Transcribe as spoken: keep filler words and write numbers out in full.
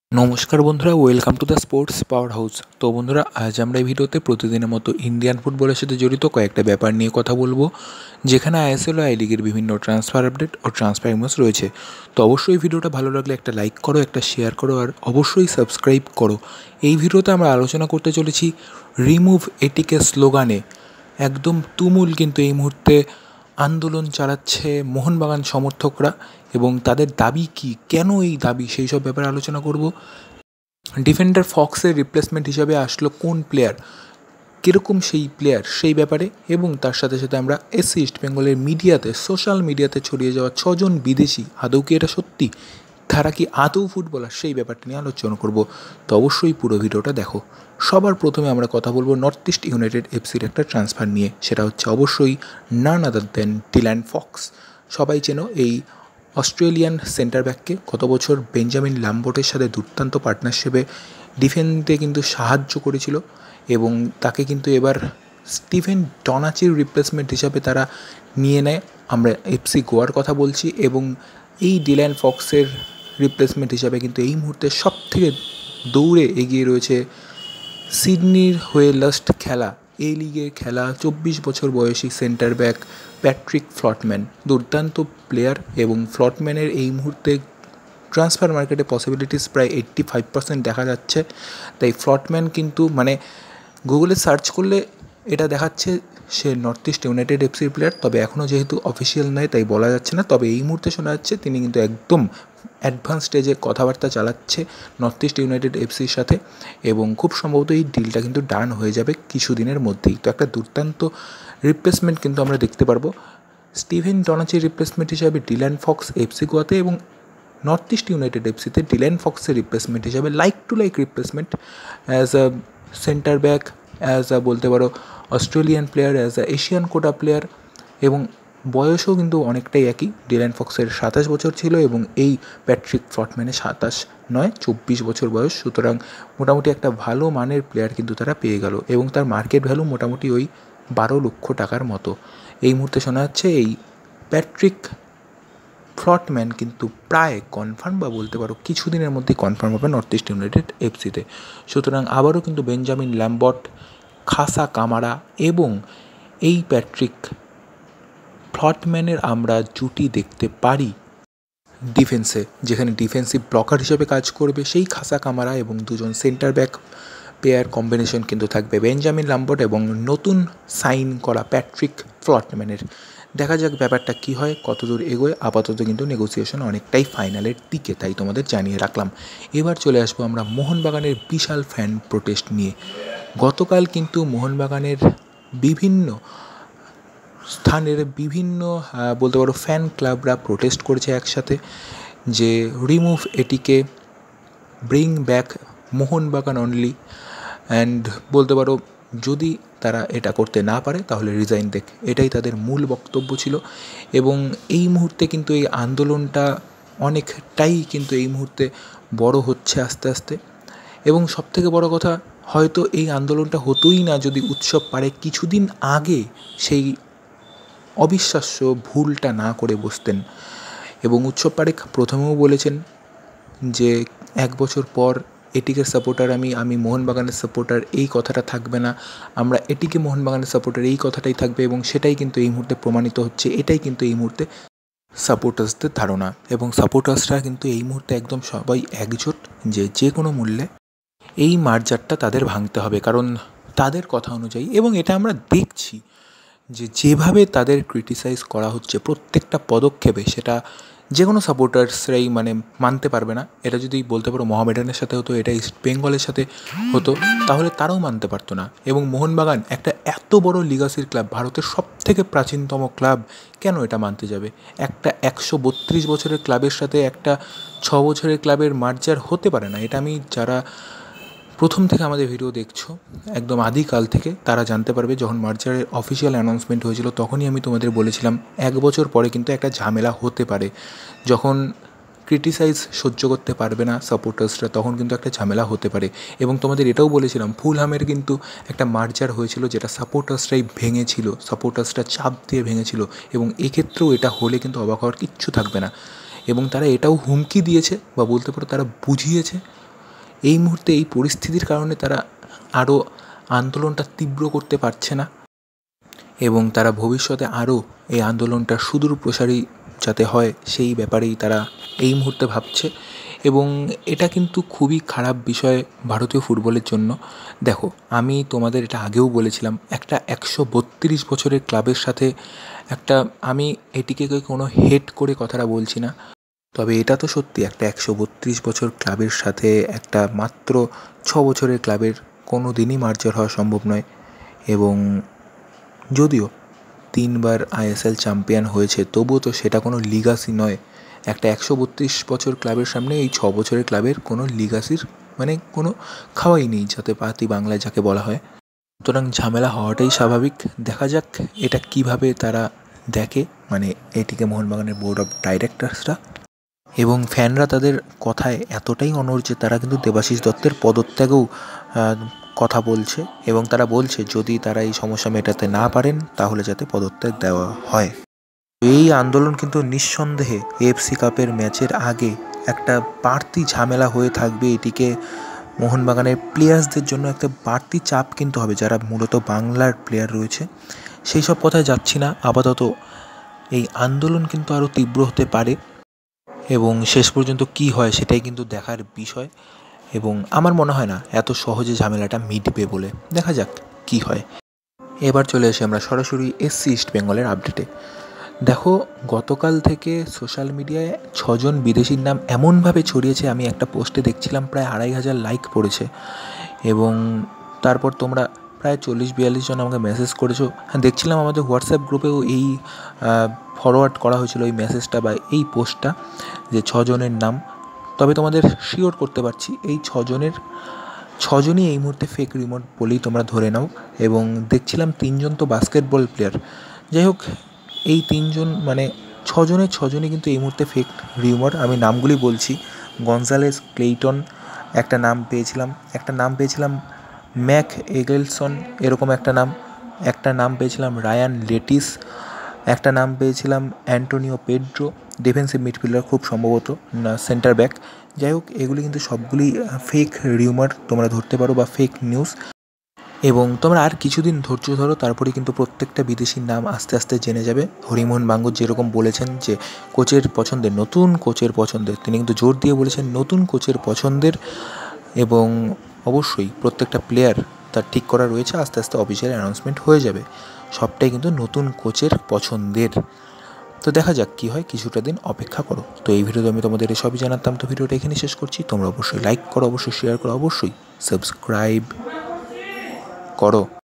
নমস্কার বন্ধুরা, welcome to the sports power house. তো বন্ধুরা, আজ আমরা এই ভিডিওতে প্রতিদিনের মতো ইন্ডিয়ান ফুটবলের সাথে জড়িত কয়েকটা ব্যাপার নিয়ে কথা বলবো, যেখানে আইএসএল ও আই লিগের বিভিন্ন ট্রান্সফার আপডেট ও ট্রান্সফার নিউজ রয়েছে। তো অবশ্যই ভিডিওটা ভালো লাগলে একটা লাইক করো, একটা শেয়ার করো, আর অবশ্যই সাবস্ক্রাইব করো। এই ভিডিওতে আমরা আলোচনা করতে চলেছি রিমুভ এটিকে স্লোগানে একদম তুমুল কিন্তু এই মুহূর্তে আন্দোলন চালাচ্ছে মোহনবাগান সমর্থকরা, এবং তাদের দাবি কি, কেন এই দাবি, সেই সব ব্যাপারে আলোচনা করব। ডিফেন্ডার ফক্সের রিপ্লেসমেন্ট হিসাবে আসলো কোন প্লেয়ার, কীরকম সেই প্লেয়ার, সেই ব্যাপারে, এবং তার সাথে সাথে আমরা এসি ইস্টবেঙ্গলের মিডিয়াতে, সোশ্যাল মিডিয়াতে ছড়িয়ে যাওয়া ছজন বিদেশি, আদৌ কি এটা সত্যি, তারা কি আদৌ ফুটবলার, সেই ব্যাপারটা নিয়ে আলোচনা করব। তো অবশ্যই পুরো ভিডিওটা দেখো। সবার প্রথমে আমরা কথা বলবো নর্থ ইস্ট ইউনাইটেড এফসির একটা ট্রান্সফার নিয়ে, সেটা হচ্ছে অবশ্যই নান আদার দেন ডিল্যান ফক্স। সবাই চেনো এই অস্ট্রেলিয়ান সেন্টার ব্যাককে। গত বছর বেঞ্জামিন ল্যাম্বোর্টের সাথে দুর্দান্ত পার্টনারশিপে ডিফেন্সে কিন্তু সাহায্য করেছিল, এবং তাকে কিন্তু এবার স্টিভেন ডনাচির রিপ্লেসমেন্ট হিসাবে তারা নিয়ে নেয়। আমরা এফসি গোয়ার কথা বলছি, এবং এই ডিল্যান ফক্সের রিপ্লেসমেন্ট হিসাবে কিন্তু এই মুহূর্তে সব থেকে দৌড়ে এগিয়ে রয়েছে সিডনির হয়ে লাস্ট খেলা, এই লিগে খেলা চব্বিশ বছর বয়সী সেন্টার ব্যাক প্যাট্রিক ফ্লটম্যান। দুর্দান্ত প্লেয়ার, এবং ফ্লটম্যানের এই মুহূর্তে ট্রান্সফার মার্কেটে পসিবিলিটিস প্রায় এইট্টি ফাইভ পার্সেন্ট দেখা যাচ্ছে। তাই ফ্লটম্যান কিন্তু মানে গুগলে সার্চ করলে এটা দেখাচ্ছে সে নর্থ ইস্ট ইউনাইটেড এফসির প্লেয়ার, তবে এখনও যেহেতু অফিসিয়াল নয় তাই বলা যাচ্ছে না। তবে এই মুহূর্তে শোনা যাচ্ছে তিনি কিন্তু একদম অ্যাডভান্স স্টেজে কথাবার্তা চালাচ্ছে নর্থ ইস্ট ইউনাইটেড এফসির সাথে, এবং খুব সম্ভবত এই ডিলটা কিন্তু ডান হয়ে যাবে কিছু দিনের মধ্যেই। তো একটা দুর্দান্ত রিপ্লেসমেন্ট কিন্তু আমরা দেখতে পারবো স্টিভেন ডনাচির রিপ্লেসমেন্ট হিসাবে ডিল্যান ফক্স এফসি গোয়াতে, এবং নর্থ ইস্ট ইউনাইটেড এফসিতে ডিল্যান ফক্সের রিপ্লেসমেন্ট হিসাবে like to like replacement as a centre back, as a বলতে পারো Australian player, as a Asian quota player, এবং বয়সও কিন্তু অনেকটাই একই। ডিল্যান ফক্সের সাতাশ বছর ছিল, এবং এই প্যাট্রিক ফ্লটম্যানের সাতাশ নয় চব্বিশ বছর বয়স। সুতরাং মোটামুটি একটা ভালো মানের প্লেয়ার কিন্তু তারা পেয়ে গেল, এবং তার মার্কেট ভ্যালু মোটামুটি ওই বারো লক্ষ টাকার মতো। এই মুহূর্তে শোনা যাচ্ছে এই প্যাট্রিক ফ্লটম্যান কিন্তু প্রায় কনফার্ম, বা বলতে পারো কিছুদিনের মধ্যেই কনফার্ম হবে নর্থ ইস্ট ইউনাইটেড এফসিতে। সুতরাং আবারও কিন্তু বেঞ্জামিন ল্যাম্বর্ট, খাসা কামারা এবং এই প্যাট্রিক ফ্লটম্যানের আমরা জুটি দেখতে পারি ডিফেন্সে, যেখানে ডিফেন্সিভ ব্লকার হিসেবে কাজ করবে সেই খাসা কামারা, এবং দুজন সেন্টার ব্যাক পেয়ার কম্বিনেশন কিন্তু থাকবে বেঞ্জামিন ল্যাম্বর্ট এবং নতুন সাইন করা প্যাট্রিক ফ্লটম্যানের। দেখা যাক ব্যাপারটা কী হয়, কতদূর এগোয়। আপাতত কিন্তু নেগোসিয়েশন অনেকটাই ফাইনালের দিকে, তাই তোমাদের জানিয়ে রাখলাম। এবার চলে আসবো আমরা মোহনবাগানের বিশাল ফ্যান প্রোটেস্ট নিয়ে। গতকাল কিন্তু মোহনবাগানের বিভিন্ন স্থানের বিভিন্ন বলতে পারো ফ্যান ক্লাবরা প্রোটেস্ট করেছে একসাথে, যে রিমুভ এটিকে, bring back Mohun Bagan only, and বলতে পারো যদি তারা এটা করতে না পারে তাহলে রিজাইন দেখ, এটাই তাদের মূল বক্তব্য ছিল। এবং এই মুহূর্তে কিন্তু এই আন্দোলনটা অনেকটাই কিন্তু এই মুহূর্তে বড় হচ্ছে আস্তে আস্তে, এবং সবথেকে বড় কথা, হয়তো এই আন্দোলনটা হতোই না যদি উৎসব পারে কিছুদিন আগে সেই অবিশ্বাস্য ভুলটা না করে বসতেন। এবং উৎসব পারেখ প্রথমেও বলেছেন যে এক বছর পর এটিকে সাপোর্টার আমি আমি মোহনবাগানের সাপোর্টার, এই কথাটা থাকবে না, আমরা এটিকে মোহনবাগানের সাপোর্টার, এই কথাটাই থাকবে, এবং সেটাই কিন্তু এই মুহূর্তে প্রমাণিত হচ্ছে। এটাই কিন্তু এই মুহূর্তে সাপোর্টার্সদের ধারণা, এবং সাপোর্টার্সরা কিন্তু এই মুহূর্তে একদম সবাই একজোট যে যে কোনো মূল্যে এই মার্জারটা তাদের ভাঙতে হবে, কারণ তাদের কথা অনুযায়ী, এবং এটা আমরা দেখছি যে যেভাবে তাদের ক্রিটিসাইজ করা হচ্ছে প্রত্যেকটা পদক্ষেপে, সেটা যে কোনো সাপোর্টার্সরাই মানে মানতে পারবে না। এটা যদি বলতে পারো মোহামেডানের সাথে হতো, এটা ইস্ট বেঙ্গলের সাথে হতো, তাহলে তারাও মানতে পারতো না। এবং মোহনবাগান একটা এত বড় লিগাসির ক্লাব, ভারতের সব থেকে প্রাচীনতম ক্লাব, কেন এটা মানতে যাবে? একটা একশো বত্রিশ বছরের ক্লাবের সাথে একটা ছ বছরের ক্লাবের মার্জার হতে পারে না। এটা আমি যারা প্রথম থেকে আমাদের ভিডিও দেখছো একদম আদিকাল থেকে, তারা জানতে পারবে। যখন মার্জারের অফিসিয়াল অ্যানাউন্সমেন্ট হয়েছিল তখনই আমি তোমাদের বলেছিলাম এক বছর পরে কিন্তু একটা ঝামেলা হতে পারে, যখন ক্রিটিসাইজ সহ্য করতে পারবে না সাপোর্টার্সরা, তখন কিন্তু একটা ঝামেলা হতে পারে। এবং তোমাদের এটাও বলেছিলাম ফুলহামের কিন্তু একটা মার্জার হয়েছিল, যেটা সাপোর্টার্সরাই ভেঙেছিল, সাপোর্টার্সরা চাপ দিয়ে ভেঙেছিল, এবং এক্ষেত্রেও এটা হলে কিন্তু অবাক হওয়ার কিচ্ছু থাকবে না। এবং তারা এটাও হুমকি দিয়েছে, বা বলতে পারো তারা বুঝিয়েছে এই মুহূর্তে এই পরিস্থিতির কারণে তারা আরও আন্দোলনটা তীব্র করতে পারছে না এবং তারা ভবিষ্যতে আরও এই আন্দোলনটা সুদূর প্রসারী যাতে হয় সেই ব্যাপারেই তারা এই মুহূর্তে ভাবছে এবং এটা কিন্তু খুবই খারাপ বিষয় ভারতীয় ফুটবলের জন্য। দেখো, আমি তোমাদের এটা আগেও বলেছিলাম, একটা একশো বত্রিশ বছরের ক্লাবের সাথে একটা, আমি এটিকে কোনো হেট করে কথাটা বলছি না, তবে এটা তো সত্যি একটা একশো বত্রিশ বছর ক্লাবের সাথে একটা মাত্র ছ বছরের ক্লাবের কোনো দিনই মার্জার হওয়া সম্ভব নয়। এবং যদিও তিনবার আইএসএল চ্যাম্পিয়ন হয়েছে, তবুও তো সেটা কোনো লিগাসি নয়। একটা একশো বত্রিশ বছর ক্লাবের সামনে এই ছ বছরের ক্লাবের কোনো লিগাসির মানে কোনো খাওয়াই নেই, যাতে পাতি বাংলায় যাকে বলা হয়। সুতরাং ঝামেলা হওয়াটাই স্বাভাবিক। দেখা যাক এটা কিভাবে তারা দেখে, মানে এটিকে মোহনবাগানের বোর্ড অফ ডাইরেক্টরসরা এবং ফ্যানরা তাদের কথায় এতটাই অনড় যে তারা কিন্তু দেবাশিস দত্তের পদত্যাগেও কথা বলছে এবং তারা বলছে যদি তারা এই সমস্যা মেটাতে না পারেন তাহলে যাতে পদত্যাগ দেওয়া হয়। এই আন্দোলন কিন্তু নিঃসন্দেহে এএফসি কাপের ম্যাচের আগে একটা বাড়তি ঝামেলা হয়ে থাকবে। এটিকে মোহনবাগানের প্লেয়ার্সদের জন্য একটা বাড়তি চাপ কিন্তু হবে, যারা মূলত বাংলার প্লেয়ার রয়েছে। সেই সব কথায় যাচ্ছি না, আপাতত এই আন্দোলন কিন্তু আরও তীব্র হতে পারে এবং শেষ পর্যন্ত কি হয় সেটাই কিন্তু দেখার বিষয়। এবং আমার মনে হয় না এত সহজে ঝামেলাটা মিটবে বলে, দেখা যাক কি হয়। এবার চলে আসি আমরা সরাসরি এসসি ইস্টবেঙ্গলের আপডেটে। দেখো, গতকাল থেকে সোশ্যাল মিডিয়ায় ছজন বিদেশির নাম এমনভাবে ছড়িয়েছে, আমি একটা পোস্টে দেখছিলাম প্রায় আড়াই হাজার লাইক পড়েছে এবং তারপর তোমরা প্রায় চল্লিশ বিয়াল্লিশ জন আমাকে মেসেজ করেছো। হ্যাঁ, দেখছিলাম আমাদের হোয়াটসঅ্যাপ গ্রুপেও এই ফরওয়ার্ড করা হয়েছিল এই মেসেজটা বা এই পোস্টটা, যে ছজনের নাম। তবে তোমাদের শিওর করতে পারছি এই ছজনের ছজনই এই মুহূর্তে ফেক রিমোট বলেই তোমরা ধরে নাও। এবং দেখছিলাম তিনজন তো বাস্কেটবল প্লেয়ার। যাই হোক, এই তিনজন মানে ছজনের ছজনই কিন্তু এই মুহূর্তে ফেক রিউমার। আমি নামগুলি বলছি: গনজালেস ক্লেইটন একটা নাম পেয়েছিলাম, একটা নাম পেয়েছিলাম ম্যাক এগেলসন এরকম একটা নাম, একটা নাম পেয়েছিলাম রায়ান লেটিস, একটা নাম পেয়েছিলাম অ্যান্টোনিও পেড্রো, ডিফেন্সিভ মিডফিল্ডার খুব সম্ভবত, না সেন্টার ব্যাক। যাই হোক, এগুলি কিন্তু সবগুলি ফেক রিউমার তোমরা ধরতে পারো বা ফেক নিউজ। এবং তোমরা আর কিছুদিন ধৈর্য ধরো, তারপরে কিন্তু প্রত্যেকটা বিদেশির নাম আস্তে আস্তে জেনে যাবে। হরিমোহন বাঙ্গুর যেরকম বলেছেন যে কোচের পছন্দের, নতুন কোচের পছন্দের, তিনি কিন্তু জোর দিয়ে বলেছেন নতুন কোচের পছন্দের। এবং অবশ্যই প্রত্যেকটা প্লেয়ার তার ঠিক করা রয়েছে, আস্তে আস্তে অফিসিয়াল অ্যানাউন্সমেন্ট হয়ে যাবে। সবটাই কিন্তু নতুন কোচের পছন্দের। তো দেখা যাক কী হয়, কিছুটা দিন অপেক্ষা করো। তো এই ভিডিওতে আমি তোমাদের সবই জানাতাম, তো ভিডিওটা এখানে শেষ করছি। তোমরা অবশ্যই লাইক করো, অবশ্যই শেয়ার করো, অবশ্যই সাবস্ক্রাইব করো।